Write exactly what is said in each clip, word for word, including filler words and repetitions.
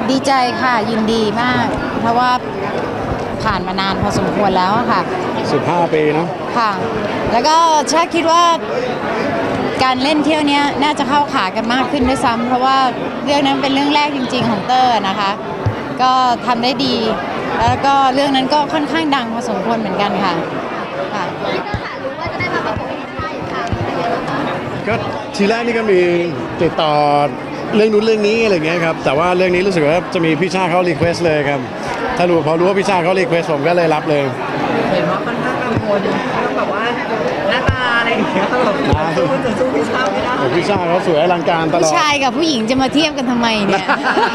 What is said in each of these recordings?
ดีใจค่ะยินดีมาก เพราะว่าผ่านมานานพอสมควรแล้วค่ะสิบห้าปีเนาะค่ะแล้วก็ชาคิดว่าการเล่นเที่ยวนี้น่าจะเข้าขากันมากขึ้นด้วยซ้ำเพราะว่าเรื่องนั้นเป็นเรื่องแรกจริงๆของเตอร์นะคะก็ทำได้ดีแล้วก็เรื่องนั้นก็ค่อนข้างดังพอสมควรเหมือนกันค่ะค่ะรู้ว่าจะได้มาประกบพี่ชายอีกครั้งอะไรอย่างเงี้ยก็ทีแรกนี่ก็มีติดต่อเรื่องนู้นเรื่องนี้อะไรเงี้ยครับแต่ว่าเรื่องนี้รู้สึกว่าจะมีพี่ชาเขารีเควสเลยครับถ้ารู้พอรู้ว่าพี่ชาเขารีเควสผมก็เลยรับเลยเห็นว่าค่อนข้างกังวลเรื่องแบบว่าหน้าตาอะไรอย่างเงี้ยตลอดสู้จะสู้พี่ชาไม่ได้พี่ชาเขาสวยอลังการตลอดผู้ชายกับผู้หญิงจะมาเทียบกันทำไมเนี่ย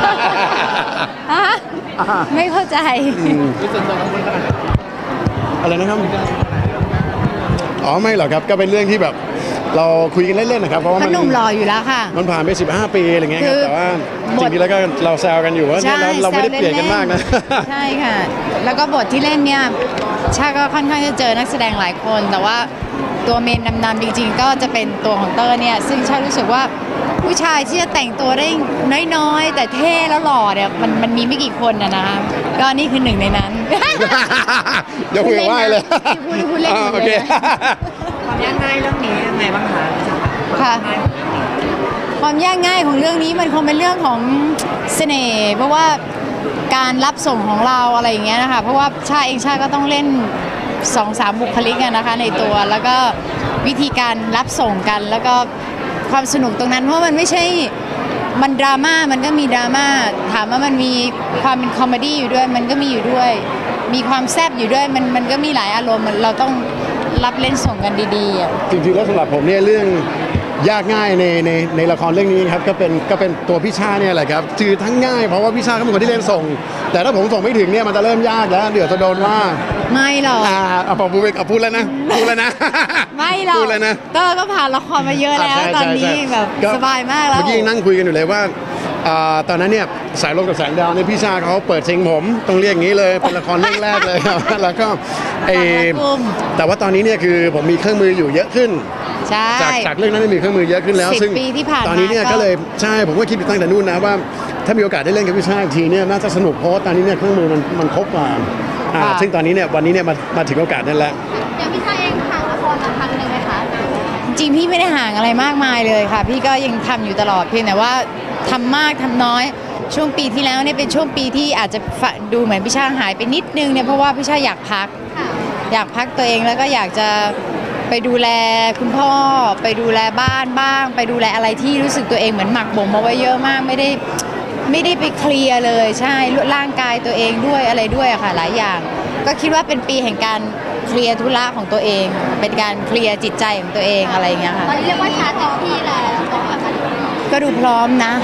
ไม่เข้าใจที่ส่วนตัวของคุณขนาดอะไรนะครับอ๋อไม่หรอกครับก็เป็นเรื่องที่แบบเราคุยกันเล่นๆนะครับเพราะว่ามันหนุ่มหล่ออยู่แล้วค่ะมันผ่านไปสิบห้าปีอะไรเงี้ยครับแต่ว่าจริงๆแล้วก็เราแซวกันอยู่ว่าเราเราไม่ได้เปลี่ยนกันมากนะใช่ค่ะแล้วก็บทที่เล่นเนี่ยชาก็ค่อนข้างจะเจอนักแสดงหลายคนแต่ว่าตัวเมนนำๆจริงๆก็จะเป็นตัวของเตอร์เนี่ยซึ่งชารู้สึกว่าผู้ชายที่จะแต่งตัวได้น้อยๆแต่เท่แล้วหล่อเนี่ยมันมันมีไม่กี่คนนะนะคะก็นี่คือหนึ่งในนั้นอย่าคุยว่าเลยพูดพูดเล่นโอเคความยากง่ายเรื่องนี้ยังไงบ้างคะค่ะความยากง่ายของเรื่องนี้มันคงเป็นเรื่องของเสน่ห์เพราะว่าการรับส่งของเราอะไรอย่างเงี้ยนะคะเพราะว่าชาเองชาก็ต้องเล่นสองสามบุคลิกนะคะในตัวแล้วก็วิธีการรับส่งกันแล้วก็ความสนุกตรงนั้นเพราะมันไม่ใช่มันดราม่ามันก็มีดราม่าถามว่ามันมีความเป็นคอมเมดี้อยู่ด้วยมันก็มีอยู่ด้วยมีความแซ่บอยู่ด้วยมันมันก็มีหลายอารมณ์เราต้องรับเล่นส่งกันดีๆอ่ะจริงๆแล้วสำหรับผมเนี่ยเรื่องยากง่ายในในในละครเรื่องนี้ครับก็เป็นก็เป็นตัวพี่ชาเนี่ยแหละครับคือทั้งง่ายเพราะว่าพี่ชาเขาเป็นคนที่เล่นส่งแต่ถ้าผมส่งไม่ถึงเนี่ยมันจะเริ่มยากแล้วเดี๋ยวจะโดนว่าไม่หรอกอ่าเอาพอพูดไปเอาพูดแล้วนะพูดแล้วนะไม่หรอกพูดแล้วนะเตอร์ก็ผ่านละครมาเยอะแล้วตอนนี้แบบสบายมากแล้วเมื่อกี้นั่งคุยกันอยู่เลยว่าตอนนั้นเนี่ยสายลมกับแสงดาวเนี่ยพี่ชาเขาเปิดซิงผมต้องเรียกอย่างนี้เลยเป็นละครเรื่องแรกเลยครับแล้วก็ไอแต่ว่าตอนนี้เนี่ยคือผมมีเครื่องมืออยู่เยอะขึ้นจากจากเรื่องนั้นมีเครื่องมือเยอะขึ้นแล้วซึ่งตอนนี้เนี่ยก็เลยใช่ผมก็คิดตั้งแต่นู่นนะว่าถ้ามีโอกาสได้เล่นกับพี่ชาอีกทีเนี่ยน่าจะสนุกเพราะตอนนี้เนี่ยเครื่องมือมันมันครบกว่าซึ่งตอนนี้เนี่ยวันนี้เนี่ยมามาถึงโอกาสนั่นแล้วอย่างพี่ชาเองห่างละครมาพักหนึ่งไหมคะจริงพี่ไม่ได้ห่างอะไรมากมายเลยค่ะพี่ก็ยังทำอยู่ตลอดเพียงแต่ว่าทำมากทำน้อยช่วงปีที่แล้วเนี่ยเป็นช่วงปีที่อาจจะดูเหมือนพี่ชาหายไปนิดนึงเนี่ยเพราะว่าพี่ชาอยากพักอยากพักตัวเองแล้วก็อยากจะไปดูแลคุณพ่อไปดูแลบ้านบ้างไปดูแลอะไรที่รู้สึกตัวเองเหมือนหมักบ่มมาไว้เยอะมากไม่ได้ไม่ได้ไปเคลียร์เลยใช่ร่างกายตัวเองด้วยอะไรด้วยอะค่ะหลายอย่างก็คิดว่าเป็นปีแห่งการเคลียร์ธุระของตัวเองเป็นการเคลียร์จิตใจของตัวเองอะไรอย่างเงี้ยค่ะตอนนี้เรียกว่าชาเต็มที่แล้วก็ดูพร้อมนะ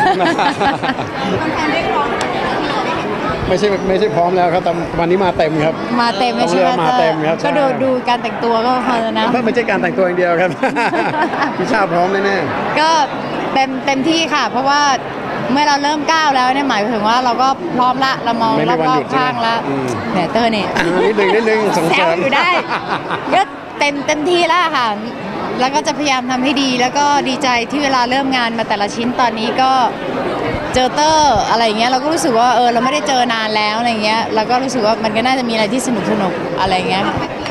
ไม่ใช่ไม่ใช่พร้อมแล้วครับแต่วันนี้มาเต็มครับมาเต็มไม่ใช่มาเต็มครับก็ดูดูการแต่งตัวก็พอแล้วนะไม่ใช่การแต่งตัวอย่างเดียวครับพี่ชาพร้อมแน่ๆก็เต็มเต็มที่ค่ะเพราะว่าเมื่อเราเริ่มก้าวแล้วเนี่ยหมายถึงว่าเราก็พร้อมละเรามองรอบๆข้างละเนี่ยเตอร์เนี่ยนิดนึงนิดนึงสงสารอยู่ได้ก็เต็มเต็มที่แล้วค่ะแล้วก็จะพยายามทำให้ดีแล้วก็ดีใจที่เวลาเริ่มงานมาแต่ละชิ้นตอนนี้ก็เจอเตอร์อะไรเงี้ยเราก็รู้สึกว่าเออเราไม่ได้เจอนานแล้วอะไรเงี้ยเราก็รู้สึกว่ามันก็น่าจะมีอะไรที่สนุกสนุกอะไรเงี้ย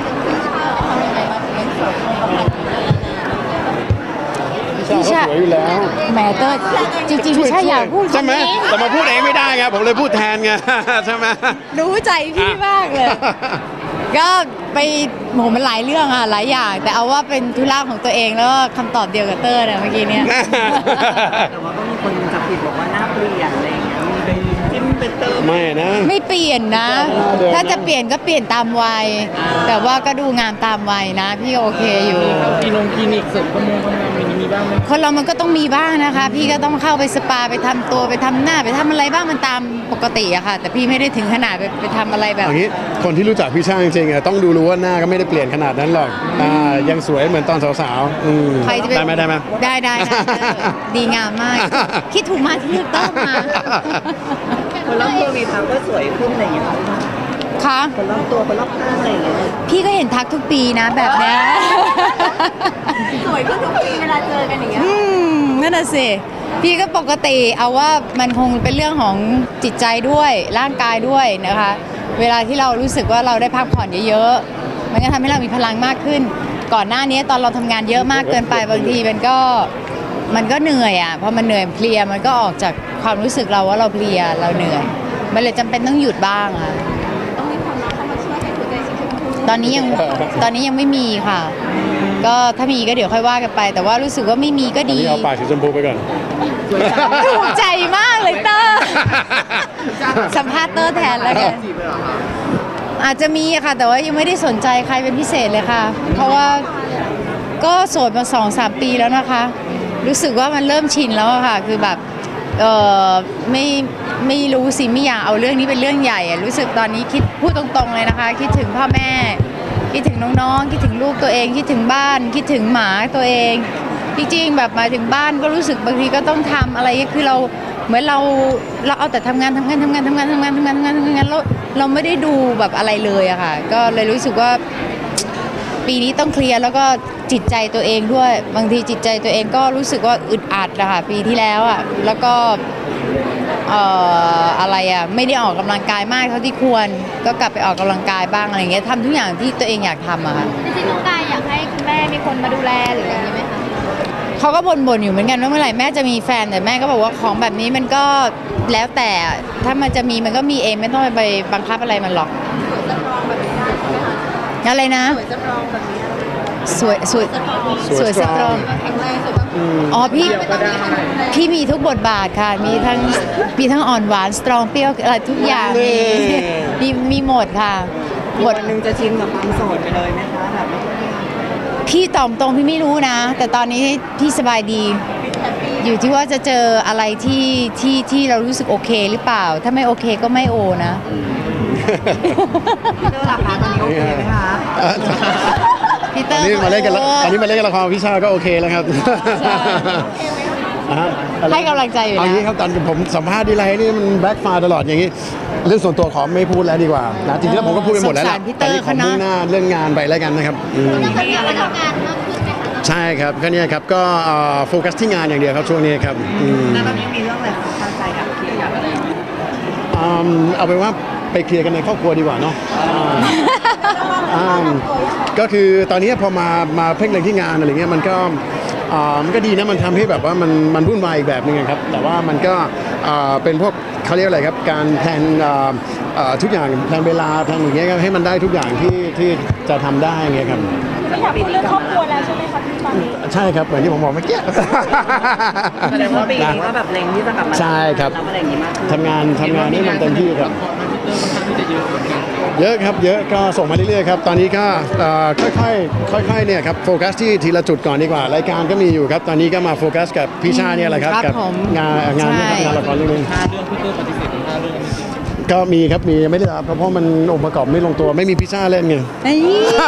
พี่ชาสวยอยู่แล้วแหมเตอร์จริงๆพี่ชาอยากพูดใช่ไหมแต่มาพูดเองไม่ได้ไงผมเลยพูดแทนไงใช่ไหมรู้ใจพี่มากเลยก็ไปโหมันหลายเรื่องอะหลายอย่างแต่เอาว่าเป็นธุระของตัวเองแล้วก็คำตอบเดียวกับเตอร์นะเมื่อกี้เนี้ยแต่ว่าก็มีคนจับผิดบอกว่าหน้าเปลี่ยนอะไรอย่างเงี้ยมีเป็นจิ้มเป็นเติมไม่นะไม่เปลี่ยนนะถ้าจะเปลี่ยนก็เปลี่ยนตามวัยแต่ว่าก็ดูงามตามวัยนะพี่โอเคอยู่คลินิกคลินิกเสริมความงามมีบ้างไหมคนเรามันก็ต้องมีบ้างนะคะพี่ก็ต้องเข้าไปสปาไปทำตัวไปทำหน้าไปทำอะไรบ้างมันตามปกติอะค่ะแต่พี่ไม่ได้ถึงขนาดไปไปทำอะไรแบบนี้คนที่รู้จักพี่ชาจริงๆต้องดูรู้ว่าหน้าก็ไม่ได้เปลี่ยนขนาดนั้นหรอกอ่ายังสวยเหมือนตอนสาวๆได้ไหมได้ไหมได้ได้ดีงามมากคิดถูกมาที่เลือกต้องมาคนรอบตัวมีทักว่าสวยขึ้นอะไรอย่างเงี้ยค่ะคนรอบตัวคนรอบข้างอะไรอย่างเงี้ยพี่ก็เห็นทักทุกปีนะแบบนี้สวยขึ้นทุกปีเวลาเจอกันอย่างเงี้ยนั่นน่ะสิพี่ก็ปกติเอาว่ามันคงเป็นเรื่องของจิตใจด้วยร่างกายด้วยนะคะ เวลาที่เรารู้สึกว่าเราได้พักผ่อนเยอะๆมันก็ทำให้เรามีพลังมากขึ้น ก่อนหน้านี้ตอนเราทำงานเยอะมากเกินไปบางทีมันก็มันก็เหนื่อยอ่ะพอมันเหนื่อยเพลียมันก็ออกจากความรู้สึกเราว่าเราเพลียเราเหนื่อยมันเลยจำเป็นต้องหยุดบ้างอ่ะต้องมีความรักเข้ามาช่วยให้หัวใจสีชมพูตอนนี้ยังตอนนี้ยังไม่มีค่ะ ก็ถ้ามีก็เดี๋ยวค่อยว่ากันไป แต่ว่ารู้สึกว่าไม่มีก็อันดีนี้เอาปากสีชมพูไปก่อนถูกใจมากเลยเตอร์สัมภาษณ์เตอร์แทนแล้วกันจีบเลยเหรอคะอาจจะมีค่ะ แต่ว่ายังไม่ได้สนใจใครเป็นพิเศษเลยค่ะ เพราะว่าก็โสดมาสองสามปีแล้วนะคะ รู้สึกว่ามันเริ่มชินแล้วอะค่ะ คือแบบเออไม่ไม่รู้สิไม่อยากเอาเรื่องนี้เป็นเรื่องใหญ่อะรู้สึกตอนนี้คิดพูดตรงๆเลยนะคะ คิดถึงพ่อแม่ คิดถึงน้องๆคิดถึงลูกตัวเอง คิดถึงบ้าน คิดถึงหมาตัวเอง จริงๆแบบมาถึงบ้านก็รู้สึกบางทีก็ต้องทำอะไรคือเราเหมือนเราเราเอาแต่ทำงานทำงานทำงานทำงานทำงานทำงานทำงานทำงานแล้วเราไม่ได้ดูแบบอะไรเลยอะค่ะ ก็เลยรู้สึกว่าปีนี้ต้องเคลียร์แล้วก็จิตใจตัวเองด้วยบางทีจิตใจตัวเองก็รู้สึกว่าอึดอัดอะค่ะปีที่แล้วอะแล้วก็เอ่ออะไรอะไม่ได้ออกกำลังกายมากเท่าที่ควรก็กลับไปออกกำลังกายบ้างอะไรอย่างเงี้ยทำทุกอย่างที่ตัวเองอยากทำอะค่ะจริงๆน้องกายอยากให้คุณแม่มีคนมาดูแลหรืออะไรอย่างนี้ไหมคะเขาก็บ่นๆอยู่เหมือนกันว่าเมื่อไหร่แม่จะมีแฟนแต่แม่ก็บอกว่าของแบบนี้มันก็แล้วแต่ถ้ามันจะมีมันก็มีเองไม่ต้องไปบังคับอะไรมันหรอกอะไรนะสวยสวยสวยสตรองแข็งแรงสุดอ๋อพี่ก็ได้พี่มีทุกบทบาทค่ะมีทั้งมีทั้งอ่อนหวานสตรองเปรี้ยวอะไรทุกอย่างมีมีมีหมดค่ะหมวัดนหนึ่งจะชินกับความโสดไปเลยไหมคะแบบพี่ตอบตรงพี่ไม่รู้นะ แต่ตอนนี้พี่สบายดี อยู่ที่ว่าจะเจออะไรที่ที่ที่เรารู้สึกโอเคหรือเปล่า ถ้าไม่โอเคก็ไม่โอนะพี่เตอร์ล่ะคะตอนนี้โอเคไหมคะพี่ตเตออน ร์นี้มาเล่นกันละโอ้ตอนนี้มาเล่นกันละครพี่ชาก็โอเคแล้วครับใช่อ่ะฮะให้กำลังใจอยู่เอานะงี้ครับตอนผมสัมภาษณ์ดีไรนี่มันแบ็คฟาตลอดอย่างนี้ เรื่องส่วนตัวขอไม่พูดแล้วดีกว่านะจริงๆแล้วผมก็พูดไปหมดแล้วแหละสงสารพี่ตเตออน ร์นี้ขอเขานะมุ่งหน้าเรื่องงานไปแล้วกันนะครับอืมน่าจะมีอะไรทำงานมากขึ้นไหมคะใช่ครับก็เนี่ยครับก็เอ่อโฟกัสที่งานอย่างเดียวครับช่วงนี้ครับอืมแล้วตอนนี้มีเรื่องอะไรค้างใจกับเคลียร์อยากอะไรอืมเอาเป็นว่าไปเคลียร์กันในครอบครัวดีกว่าเนาะอ่าอ่าก็คือตอนนี้พอมามาเพ่งเล็งที่งานอะไรเงี้ยมันก็อ่ามันก็ดีนะมันทำให้แบบว่ามันมันวุ่นวายอีกแบบนึงอะครับแต่ว่ามันก็อ่าเป็นพวกเขาเรียกอะไรครับการแพลนอ่าอ่าทุกอย่างแพลนเวลาแพลนอย่างเงี้ยก็ให้มันได้ทุกอย่างที่ที่จะทำได้เงี้ยครับไม่อยากพูดเรื่องครอบครัวแล้วใช่ไหมคะพี่ตอนนี้ใช่ครับเหมือนที่ผมบอกเมื่อกี้แสดงว่าปีนี้ก็แบบเล็งที่จะกลับมาใช่ครับทำอะไรอย่างงี้มากขึ้นทำงานทำงานให้มันเต็มที่ครับ เยอะครับเยอะก็ส่งมาเรื่อยๆครับตอนนี้ก็เอ่อค่อยๆค่อยๆเนี่ยครับโฟกัสที่ทีละจุดก่อนดีกว่ารายการก็มีอยู่ครับตอนนี้ก็มาโฟกัสกับพี่ชาเนี่ยแหละครับครับกัผมงานงานเนี่ยครับใช่งานละครเรื่องนึงห้าเรื่องพี่เตอร์ปฏิเสธถึงห้าเรื่องก็มีครับมีไม่ได้รับเพราะมันองค์ประกอบไม่ลงตัวไม่มีพี่ชาเล่นไงเอ้ย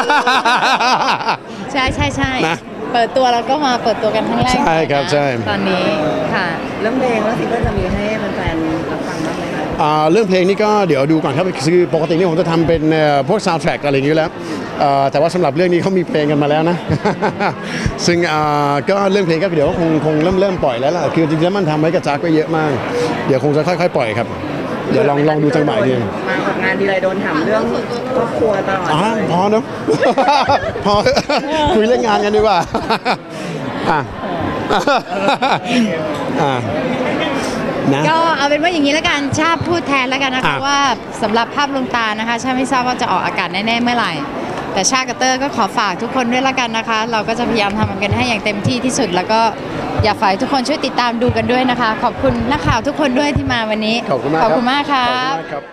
ใช่ใช่ใช่นะเปิดตัวแล้วก็มาเปิดตัวกันครั้งแรกใช่ครับนะใช่ตอนนี้ค่ะเรื่องเพลงแล้วซิงเกิลจะมีให้แฟนๆรับฟังบ้างไหมคะอ่าเรื่องเพลงนี่ก็เดี๋ยวดูก่อนครับคือปกตินี่ผมจะทำเป็นเอ่อพวกซาวด์แทร็กอะไรอย่างนี้อยู่แล้วเอ่อแต่ว่าสำหรับเรื่องนี้เขามีเพลงกันมาแล้วนะ ซึ่งอ่าก็เรื่องเพลงก็เดี๋ยวคงคงเริ่มเริ่มปล่อยแล้วล่ะคือจริงๆแล้วมันทำไว้กับจักไว้เยอะมาก เดี๋ยวคงจะค่อยๆปล่อยครับ เดี๋ยวลองลองดูจังหวะดีมาออกงานทีไรโดนถามเรื่องครอบครัวตลอดอ๋อพอเนอะ พอ คุยเรื่องงานกันดีกว่า อ่ะ อ่ะนะก็เอาเป็นว่าอย่างนี้แล้วกันชาติพูดแทนแล้วกันนะคะอ่ะว่าสำหรับภาพลวงตานะคะชาติไม่ทราบว่าจะออกอากาศแน่ๆเมื่อไหร่ แต่ชาติกับเตอร์ก็ขอฝากทุกคนด้วยละกันนะคะ เราก็จะพยายามทำกันให้อย่างเต็มที่ที่สุด แล้วก็อยากฝากให้ทุกคนช่วยติดตามดูกันด้วยนะคะ ขอบคุณนักข่าวทุกคนด้วยที่มาวันนี้ขอบคุณมากขอบรับคุณมากครัขอบ บคุณมากครับ